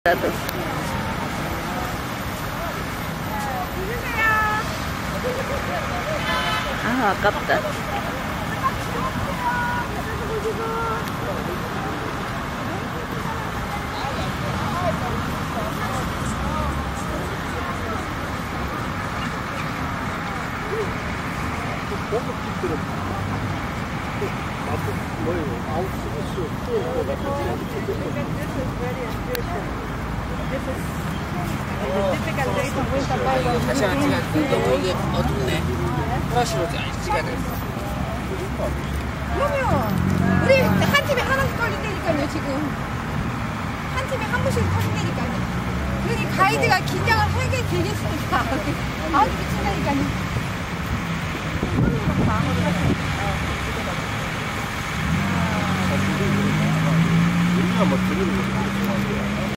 나도. 아, 아깝다. 다시 안 찍어야 돼. 너무 이게 어둡네. 프라시로 찍어야 돼. 그러면 우리 한 팀에 하나씩 걸린다니까요. 지금 한 팀에 한 분씩 걸린다니까요. 그러니 가이드가 긴장을 하게 되겠으니까 아우 미친다니까요. 우리가 뭐 들리는 거